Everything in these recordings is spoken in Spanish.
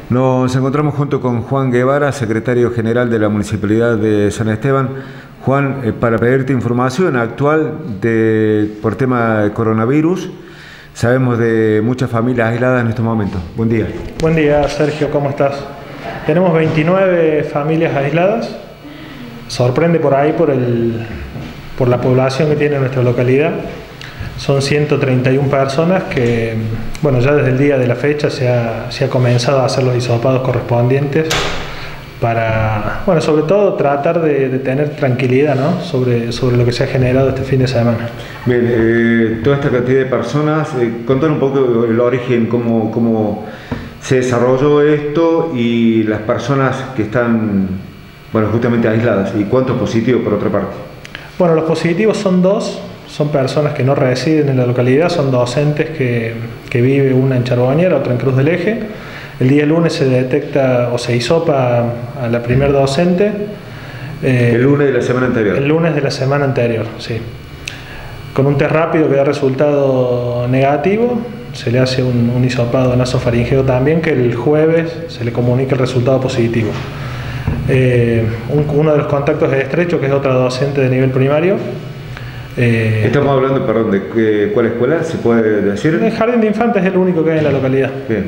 Nos encontramos junto con Juan Guevara, secretario general de la Municipalidad de San Esteban. Juan, para pedirte información actual por tema de coronavirus. Sabemos de muchas familias aisladas en estos momentos. Buen día. Buen día, Sergio, ¿cómo estás? Tenemos 29 familias aisladas. Sorprende por ahí por la población que tiene nuestra localidad. Son 131 personas que, bueno, ya desde el día de la fecha se ha comenzado a hacer los hisopados correspondientes para, bueno, sobre todo tratar de tener tranquilidad, ¿no? sobre lo que se ha generado este fin de semana. Bien, toda esta cantidad de personas, contar un poco el origen, cómo se desarrolló esto y las personas que están, bueno, justamente aisladas, y cuántos positivos por otra parte. Bueno, los positivos son dos. Son personas que no residen en la localidad, son docentes que vive una en Charbonnier, otra en Cruz del Eje. El día lunes se detecta o se hisopa a la primer docente. ¿El lunes de la semana anterior? El lunes de la semana anterior, sí. Con un test rápido que da resultado negativo, se le hace un hisopado nasofaringeo también, que el jueves se le comunica el resultado positivo. Uno de los contactos estrechos, que es otra docente de nivel primario. Estamos hablando, perdón, de cuál escuela, ¿se puede decir? El Jardín de Infantes es el único que hay en la localidad. Bien.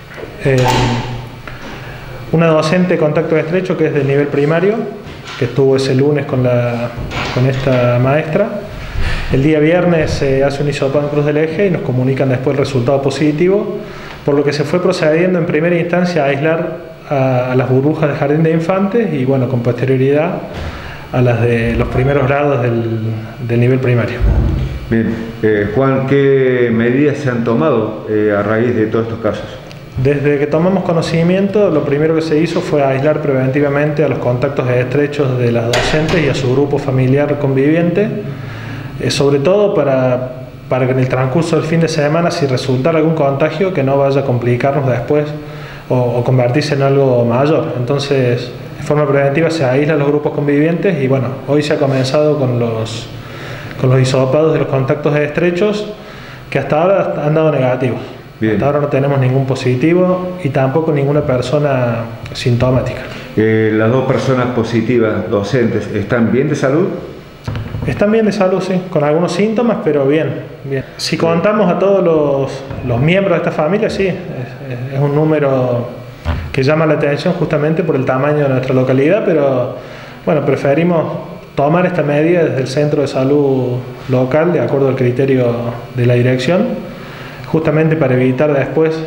Una docente de contacto estrecho que es de nivel primario, que estuvo ese lunes con esta maestra. El día viernes se hace un hisopado en Cruz del Eje y nos comunican después el resultado positivo, por lo que se fue procediendo en primera instancia a aislar a las burbujas de Jardín de Infantes y, bueno, con posterioridad a las de los primeros grados del nivel primario. Bien, Juan, ¿qué medidas se han tomado a raíz de todos estos casos? Desde que tomamos conocimiento, lo primero que se hizo fue aislar preventivamente a los contactos estrechos de las docentes y a su grupo familiar conviviente, sobre todo para que en el transcurso del fin de semana, si resultara algún contagio, que no vaya a complicarnos después o convertirse en algo mayor. Entonces, de forma preventiva se aíslan los grupos convivientes y, bueno, hoy se ha comenzado con los hisopados de los contactos estrechos, que hasta ahora han dado negativos. Bien. Hasta ahora no tenemos ningún positivo y tampoco ninguna persona sintomática. ¿Las dos personas positivas, docentes, están bien de salud? Están bien de salud, sí, con algunos síntomas, pero bien. Si contamos a todos los miembros de esta familia, sí, es un número que llama la atención justamente por el tamaño de nuestra localidad, pero bueno, preferimos tomar esta medida desde el centro de salud local, de acuerdo al criterio de la dirección, justamente para evitar después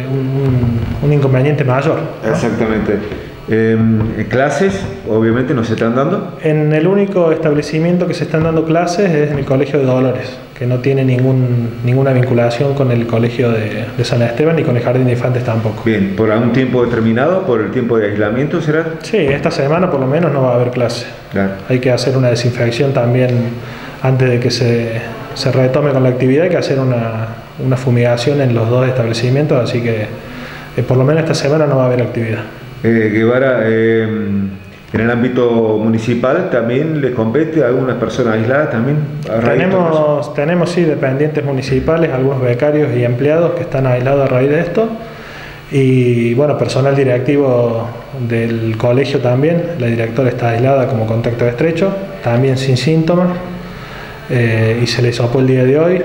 un inconveniente mayor, ¿no? Exactamente. ¿Clases obviamente no se están dando? En el único establecimiento que se están dando clases es en el Colegio de Dolores, que no tiene ninguna vinculación con el Colegio de San Esteban ni con el Jardín de Infantes tampoco. Bien, ¿por algún tiempo determinado? ¿Por el tiempo de aislamiento será? Sí, esta semana por lo menos no va a haber clase. Claro. Hay que hacer una desinfección también antes de que se retome con la actividad. Hay que hacer una fumigación en los dos establecimientos, así que por lo menos esta semana no va a haber actividad. Guevara, en el ámbito municipal también le compete a algunas personas aisladas también. Tenemos sí dependientes municipales, algunos becarios y empleados que están aislados a raíz de esto, y bueno, personal directivo del colegio también. La directora está aislada como contacto estrecho, también sin síntomas, y se le hisopó el día de hoy.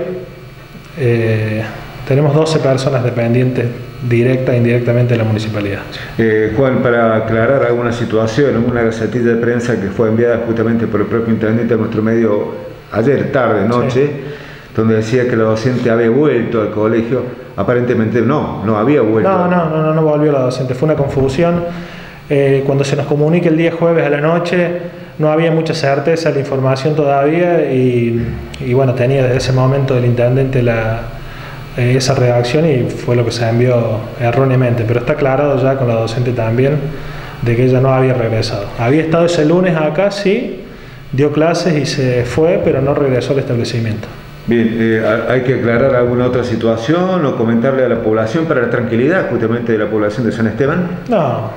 Tenemos 12 personas dependientes directa e indirectamente de la municipalidad. Juan, para aclarar alguna situación, una gacetilla de prensa que fue enviada justamente por el propio intendente a nuestro medio ayer tarde, noche, sí, donde decía que la docente había vuelto al colegio. Aparentemente no había vuelto. No volvió la docente, fue una confusión. Cuando se nos comunica el día jueves a la noche, no había mucha certeza de la información todavía y bueno, tenía desde ese momento el intendente esa redacción y fue lo que se envió erróneamente, pero está aclarado ya con la docente también de que ella no había regresado. Había estado ese lunes acá, sí, dio clases y se fue, pero no regresó al establecimiento. Bien, ¿hay que aclarar alguna otra situación o comentarle a la población para la tranquilidad justamente de la población de San Esteban? No,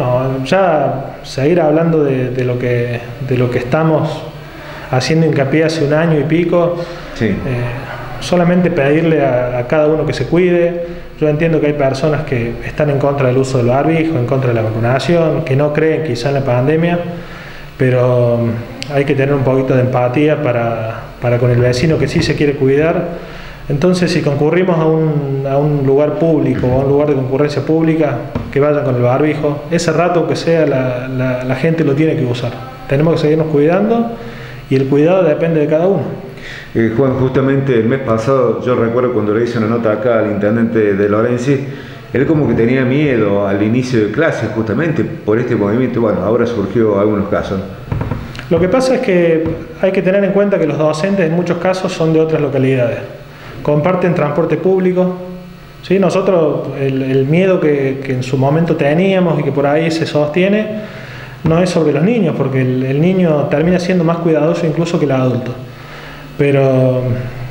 ya seguir hablando de lo que estamos haciendo hincapié hace un año y pico. Sí. Solamente pedirle a cada uno que se cuide, Yo entiendo que hay personas que están en contra del uso del barbijo, en contra de la vacunación, que no creen quizá en la pandemia, pero hay que tener un poquito de empatía para con el vecino que sí se quiere cuidar. Entonces, si concurrimos a un lugar público o a un lugar de concurrencia pública, que vayan con el barbijo. Ese rato, aunque sea, la gente lo tiene que usar. Tenemos que seguirnos cuidando y el cuidado depende de cada uno. Juan, justamente el mes pasado, yo recuerdo cuando le hice una nota acá al intendente de Lorenzi, él como que tenía miedo al inicio de clases justamente por este movimiento. Bueno, ahora surgió algunos casos. Lo que pasa es que hay que tener en cuenta que los docentes en muchos casos son de otras localidades. Comparten transporte público. ¿Sí? Nosotros el miedo que en su momento teníamos y que por ahí se sostiene no es sobre los niños, porque el niño termina siendo más cuidadoso incluso que el adulto. Pero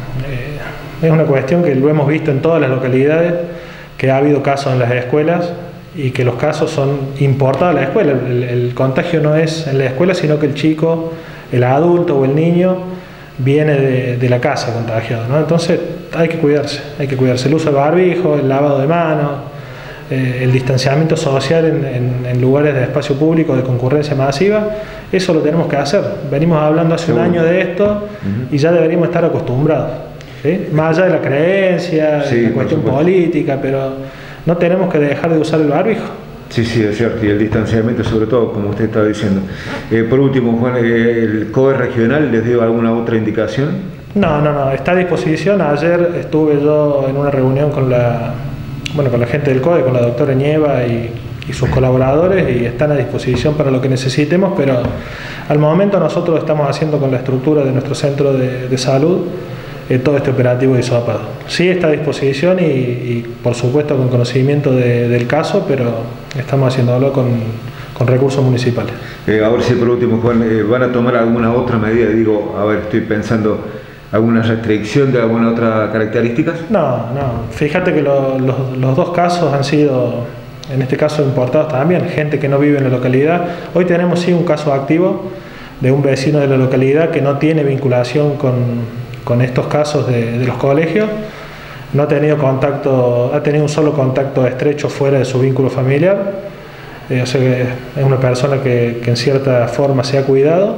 es una cuestión que lo hemos visto en todas las localidades, que ha habido casos en las escuelas y que los casos son importados a la escuela. El contagio no es en la escuela, sino que el chico, el adulto o el niño viene de la casa contagiado, ¿no? Entonces hay que cuidarse. El uso de barbijo, el lavado de manos, el distanciamiento social en lugares de espacio público de concurrencia masiva, eso lo tenemos que hacer. Venimos hablando hace un año de esto y ya deberíamos estar acostumbrados, ¿sí? Más allá de la creencia, de la cuestión política, pero no tenemos que dejar de usar el barbijo. Sí, es cierto, y el distanciamiento sobre todo, como usted estaba diciendo. Por último, Juan, ¿el COE regional les dio alguna otra indicación? No, está a disposición. Ayer estuve yo en una reunión con la gente del COE, con la doctora Nieva y sus colaboradores, y están a disposición para lo que necesitemos, pero al momento nosotros estamos haciendo con la estructura de nuestro centro de salud todo este operativo de hisopado. Sí está a disposición y por supuesto con conocimiento del caso, pero estamos haciéndolo con recursos municipales. Ahora sí, por último, Juan, ¿van a tomar alguna otra medida? Digo, a ver, estoy pensando, ¿alguna restricción de alguna otra característica? No, fíjate que los dos casos han sido, en este caso, importados también, gente que no vive en la localidad. Hoy tenemos sí un caso activo de un vecino de la localidad que no tiene vinculación con estos casos de los colegios. No ha tenido contacto, ha tenido un solo contacto estrecho fuera de su vínculo familiar. O sea que es una persona que en cierta forma se ha cuidado.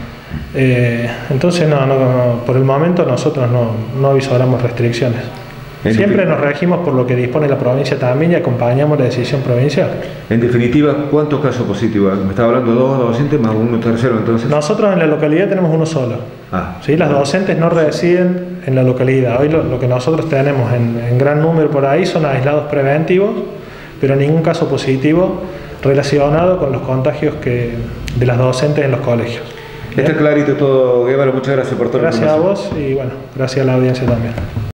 Entonces por el momento nosotros no avisoramos restricciones. Siempre nos regimos por lo que dispone la provincia también y acompañamos la decisión provincial. En definitiva, ¿cuántos casos positivos? Me estaba hablando de 2 docentes más uno tercero, entonces. Nosotros en la localidad tenemos uno solo. ¿Sí? Las docentes no residen en la localidad. Hoy lo que nosotros tenemos en gran número por ahí son aislados preventivos, pero ningún caso positivo relacionado con los contagios de las docentes en los colegios. Está clarito todo, Guevara. Muchas gracias por todo. Gracias a vos y bueno, gracias a la audiencia también.